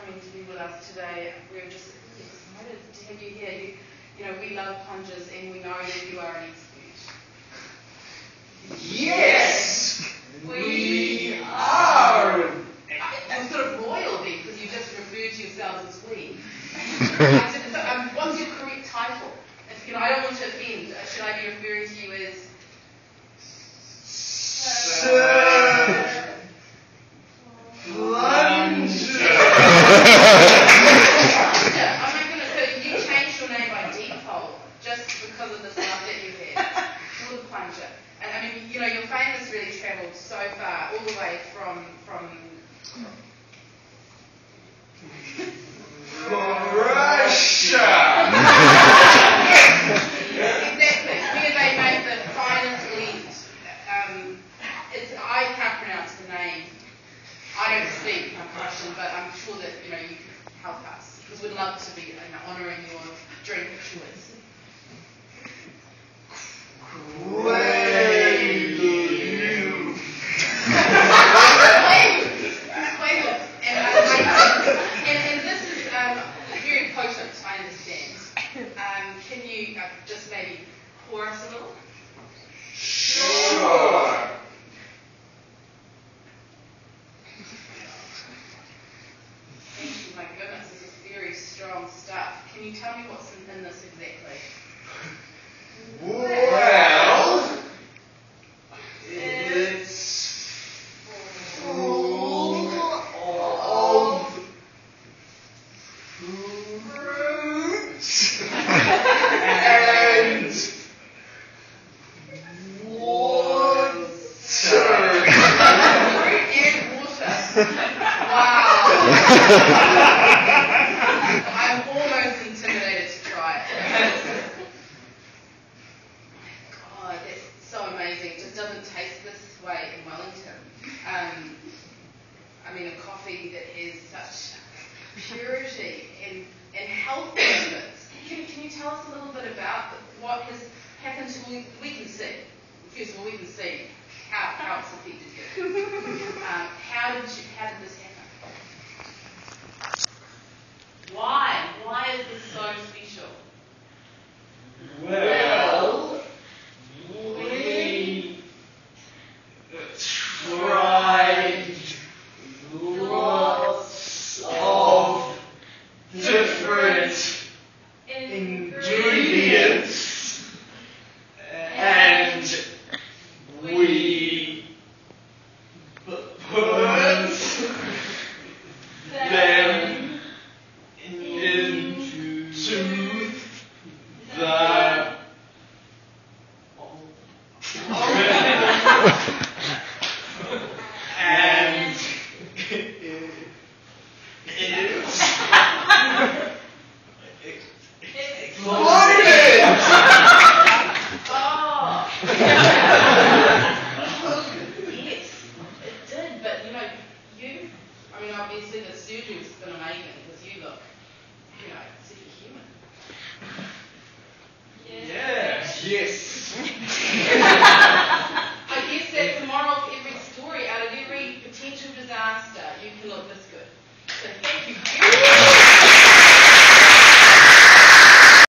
coming to be with us today. We're just excited to have you here. We love plungers and we know that you are an expert. Yes! We are! You're sort of royal then, because you just referred to yourselves as we. What's your correct title? I don't want to offend. Should I be referring to you as Sir Plunger? Oh my goodness, so you changed your name by default just because of the stuff that you had. You're the Plunger. And I mean, your fame has really travelled so far, all the way from Russia! Exactly, where they make the finest lint. I can't pronounce the name. I don't speak Russian, but I'm sure that you can help us, because we'd love to be honouring your drink of choice. And this is very potent, I understand. Can you just maybe pour us a little? Sure. Thank you, my goodness, this is very strong stuff. Can you tell me what's in this exactly? Well, it's full of fruit and water. Fruit and water. Wow. I'm almost intimidated to try it. God, that's so amazing. It just doesn't taste this way in Wellington. A coffee that has such purity and health benefits. Can you tell us a little bit about what has happened to we can see? First of all, we can see how it's affected you. How did this happen? Why? Why is this so special? Well, we tried lots of different ingredients, and we put them into the and exploded! Oh! Yes, it did, but obviously the surgery's been amazing because you look, superhuman. Yes.